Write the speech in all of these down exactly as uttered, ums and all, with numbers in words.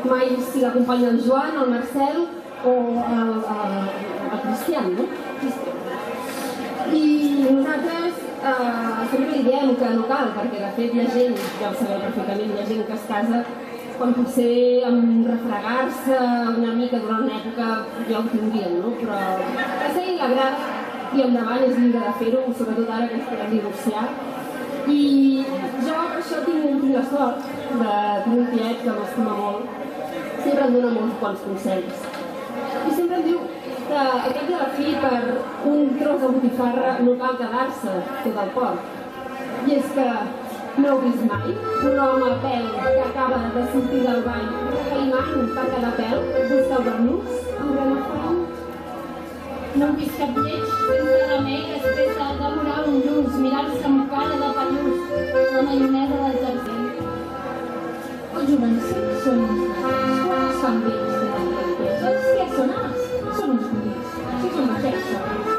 mai si l'acompanya el Joan, el Marcel o el, el, el Cristian, no? I nosaltres eh, sempre li diem que no cal, perquè de fet hi ha gent, ja ho sabeu perfectament, hi ha gent que es casa quan potser amb refregar-se una mica durant una època ja ho tindrien, no? Però a ell li agrada i endavant és lliure de fer-ho, sobretot ara que ens podem divorciar. I jo per això tinc, tinc la sort de tenir un tiet que m'estima molt, sempre em dona molts bons consells. I sempre em diu que al cap de la fi per un tros de botifarra no cal quedar-se tot el porc. I és que no heu vist mai un home a pèl que acaba de sortir del bany regalimant per cada pèl, busca el bernús amb granolleres? No heu vist cap lleig sense remei després de devorar un lluç, mirar-se amb cara de pallús, la maionesa del jardí. Els jovencils són uns nens, quan es fan vells tenen llenties. Els que són alts són uns bonics, si són aquests són.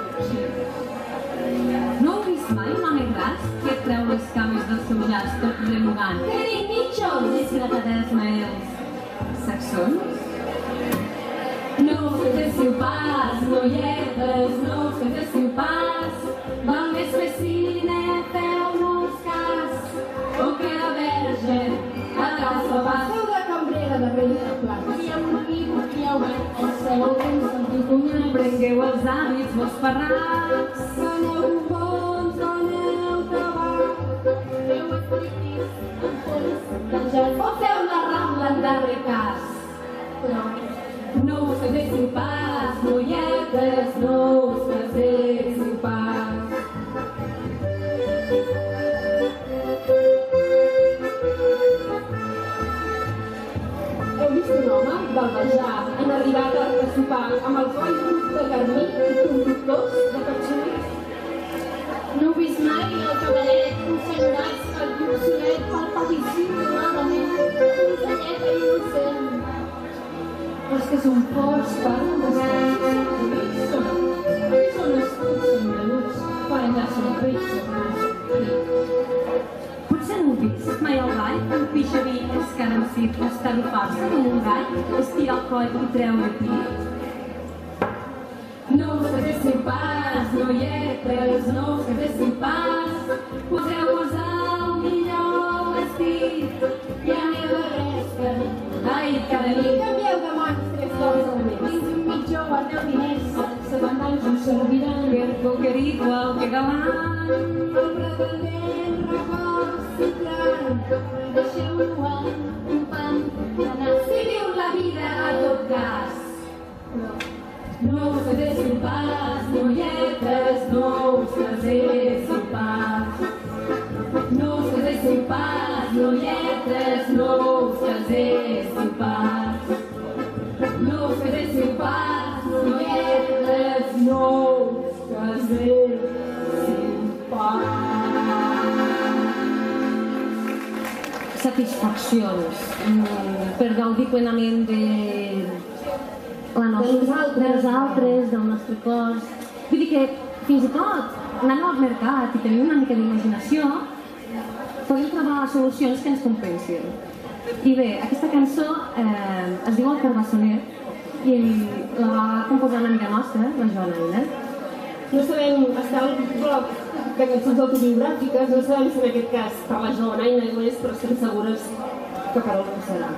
No heu vist mai un home gras que treu les cames del seu llaç tot remugant? Què dic, mitjons? Les gratadels meus saxons? No us quedéssiu pas, noies, no us quedéssiu pas, val més fer cine, feu-nos cas, o que la verge a casa va. Feu de cambrera de rei de plats. Hi ha un equívoc i ha obert el seu temps amb tu cunyat. Prengueu els hàbits vos ferrats. Aneu bons, aneu tabac. Feu estriptease amb pols penjats. O feu la rambla en darrer cas. Però no us quedéssiu pas, noies, no us quedéssiu pas. Heu vist un home balbejar en arribat a sopar amb el coll brut de carmí i conductors de petxoners? no heu vist mai el cavallet consenyorats pel lluçonet pel patissi donadament, conselleta innocent. Els que són forts parlen d'estats, amics són, amics són estuts, són menuts, quan ja són peix. Potser no heu vist mai al ball, un pixaví escaramcit, estarrufar-se com un gall, estirar el coll i treure pit. No us quedéssiu pas, noietes, no us quedéssiu pas, poseu-vos el millor vestit i aneu de gresca, ai, cada nit. Canvieu de mans tres cops al mes. Dins un mitjó guardeu diners, sabandals us serviran. Per poquer igual que galant. El pretendent recalcitrant. Deixeu-ho en un pan d'anar. Si viu la vida a tot gas. No us quedéssiu pas, noies, no us quedéssiu pas. No us quedéssiu pas, noies, no us quedéssiu pas. No us quedéssiu pas, noies, no us quedéssiu pas. Satisfaccions per gaudir plenament de la nostra, dels altres, del nostre cos. Vull dir que fins i tot anant al mercat i tenint una mica d'imaginació podem trobar solucions que ens compensin. I bé, aquesta cançó eh, es diu El Carbassoner i la va composar una amiga nostra, la Joana. No sabem, està al blog de cançons autobiogràfiques, no sabem si en aquest cas per la Joana i no és, però estem segures que per algú serà.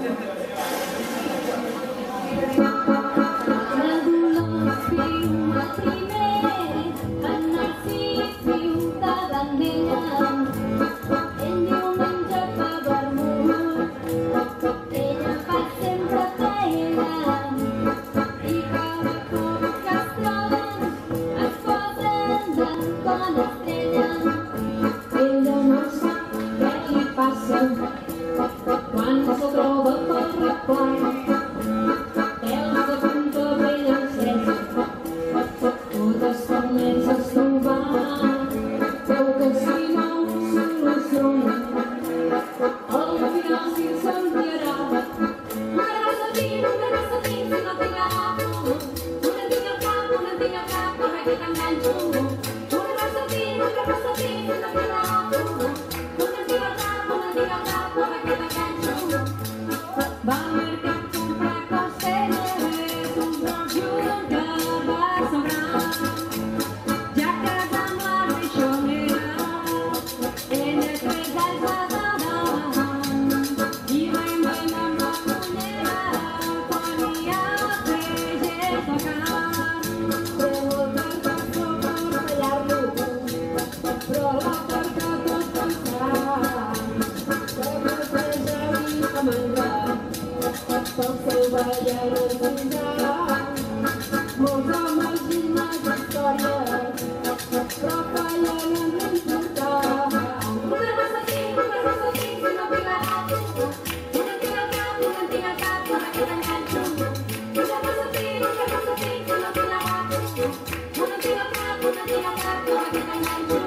La Dolors viu el primer, en Narcís viu de Dandella. Ell diu menjar pa vermut, ella fa sempre paella. I cada cop que es troben es posen d'acord com estrella. Ella no sap què li passa quan se troba per la plana. Pèls de punta bella encesa, totes comences a trobar. Veu que si no ho soluciona, al final s'incendiarà. Una raça tinc, una raça tinc, si no tinc agafo. Una tinc al cap, una tinc al cap, corre que t'enganxo. Una raça tinc, una raça tinc, si no tinc agafo. Una tinc al cap, una tinc al cap, corre que t'enganxo. Va al mercat l'escola perquè tot pensant que passejar i a menjar pel seu ballar ensenyar molts homes i més històries però fallen en l'importar una cosa tinc, una cosa tinc i no pigaràs una tinc al cap, una tinc al cap una que t'enganxo una cosa tinc, una cosa tinc i no pigaràs una tinc al cap, una tinc al cap una que t'enganxo